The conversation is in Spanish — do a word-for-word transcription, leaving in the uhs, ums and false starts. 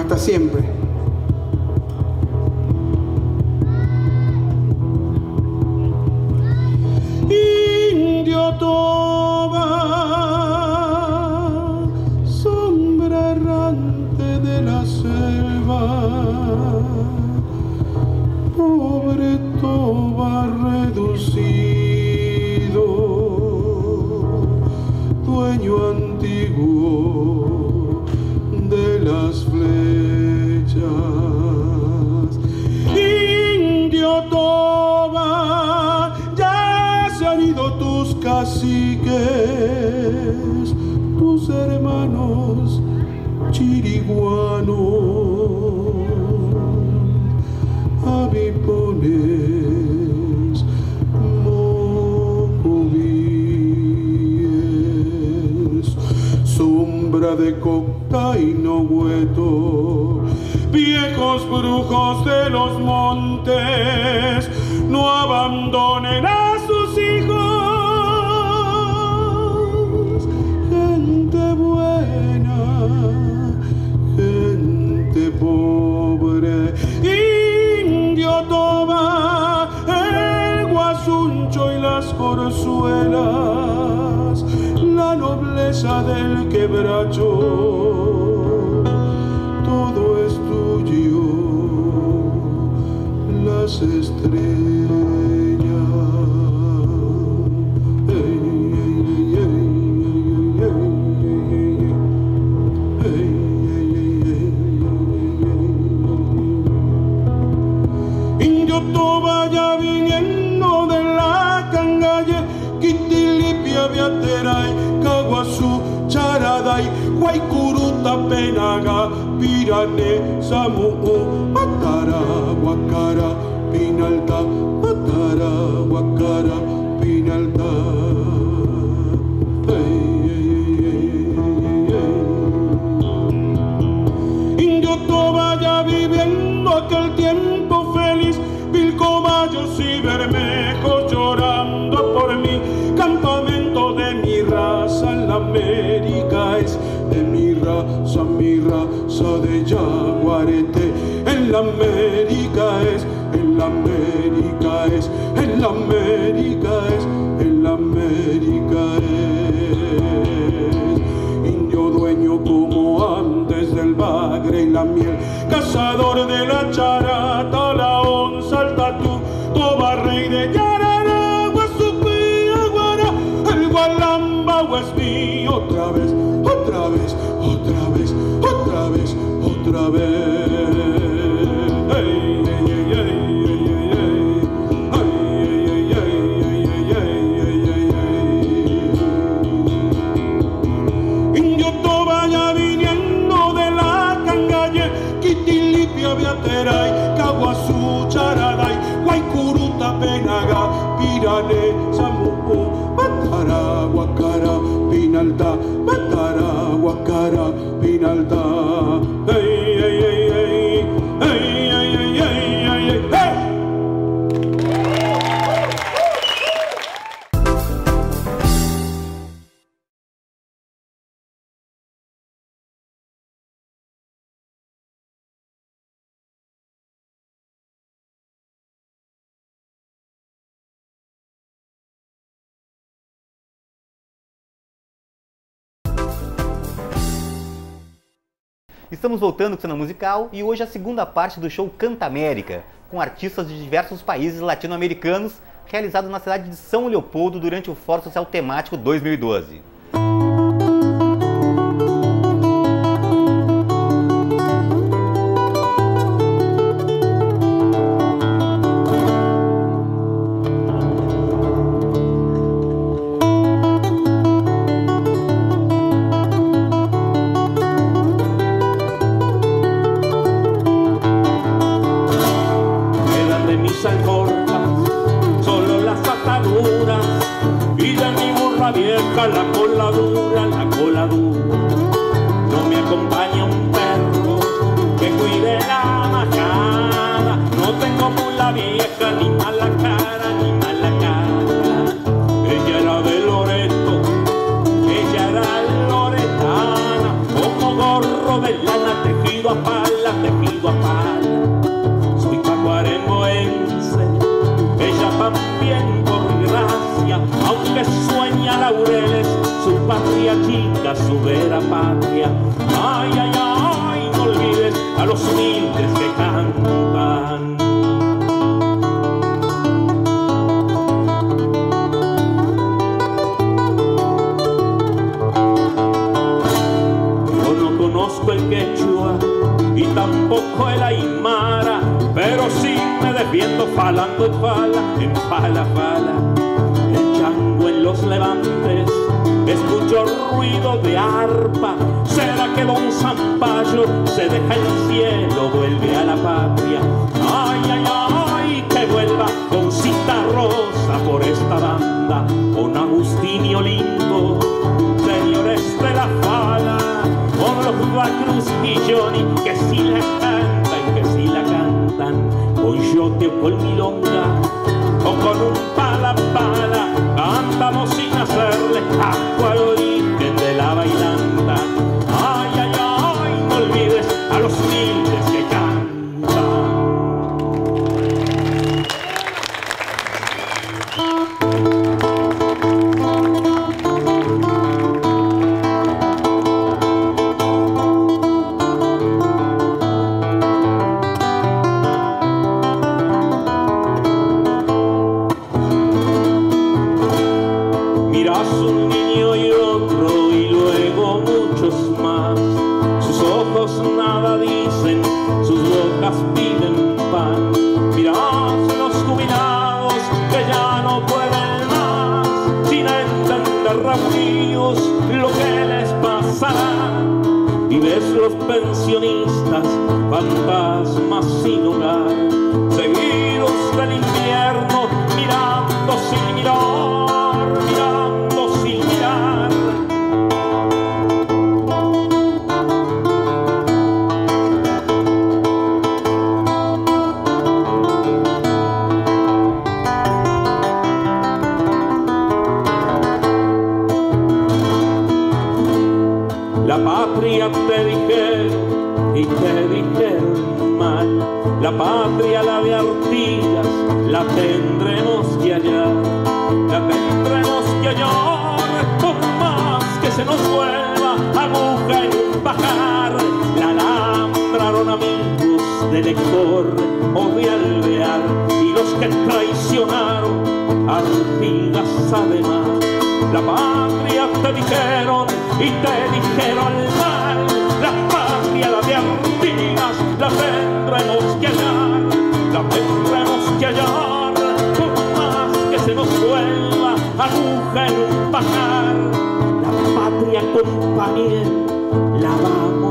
Hasta siempre. Indio Toba, sombra errante de la selva, pobre Toba reducido, dueño antiguo de las flechas. Indio Toba, ya se han ido tus caciques, tus hermanos chiriguanos, avipones, mocovíes, sombra de cocta y no hueto, viejos brujos de los montes, no abandonen a sus hijos. Gente buena, gente pobre, Indio Toba, el guasuncho y las corzuelas, la nobleza del quebracho, todo es tuyo, las estrellas. Indio Toba, ya viniendo de la cangalle, Quitilipia, Viateray, Caguazú, Charaday, Guaycuruta, Penaga, Pirané, Samuú, Matara, Guacara, Pinalta, Matara, Guacara, Pinalta. Hey, hey, hey, hey. Indio Toba, ya viviendo aquel tiempo feliz, Pilcomayos y Bermejos llorando por mí, campamento de mi raza en la América es, de mi raza, mi raza de Yaguarete, en la América es, en la América es, en la América es, en la América es. Indio dueño como antes del bagre y la miel, cazador de la charata, la onza, el tatú, Toba, rey de Yarará, Guasupí, Aguara, el Gualamba, Huesmí, otra vez, otra vez, otra vez, otra vez, otra vez. Hey, hey, hey, hey, hey, Indio Toba, ya viniendo de la cangalle, Quitilipia, Viateray, Caguazú, Charaday, Guaycuruta, Penaga, Pirané, Samuú, Matara, Guacara, Pinalta, Matara, Guacara, Pinalta. Hey, hey, hey, hey, hey, hey, hey, hey, hey, hey. Estamos voltando com cena musical e hoje a segunda parte do show Canta América, com artistas de diversos países latino-americanos, realizado na cidade de São Leopoldo durante o Fórum Social Temático dois mil e doze. Vieja, la cola dura, la cola dura. No me acompaña un perro que cuide la majada. No tengo mula vieja, ni mala cara, ni mala cara. Ella era de Loreto, ella era loretana, como gorro de lana tejido a pala. nacido a pala. Soy tacuarembóense, ella también por gracia, aunque sueña laureles, su patria chica, su vera patria. Ay, ay, ay, no olvides a los humildes que cantan. Yo no conozco el quechua y tampoco el aymara, pero sí me defiendo falando en fala, en fala, fala. El chango en los levantes, escucho ruido de arpa. ¿Será que don Zampayo se deja el cielo, vuelve a la patria? Ay, ay, ay, que vuelva con Cita Rosa por esta banda, con Agustinio Lindo, señores de la fala, con los Cruz y Johnny, que sí la cantan, que sí la cantan, con yote o con milonga, o con un pala pala, cantamos sin hacerle asco al origen de la bailanta. Ay, ay, ay, no olvides a los humildes que cantan. Mirás un niño y otro y luego muchos más. Sus ojos nada dicen, sus bocas piden pan. Mirás los jubilados que ya no pueden más, sin entender reunidos lo que les pasará. Y ves los pensionistas, fantasmas sin hogar, seguidos del invierno, mirando sin mirar, mirando sin mirar. La patria te dijeron y te dijeron mal. La patria, la de Artigas, la tendremos que hallar. La tendremos que hallar por más que se nos vuelva aguja en un pajar. La alambraron amigos de Lector o de Alvear, y los que traicionaron Artigas además. La patria te dijeron y te dijeron mal. La patria, la de Artigas, la tendremos que hallar. La tendremos que hallar por más que se nos vuelva aguja en un pajar. La patria, compañero, la vamos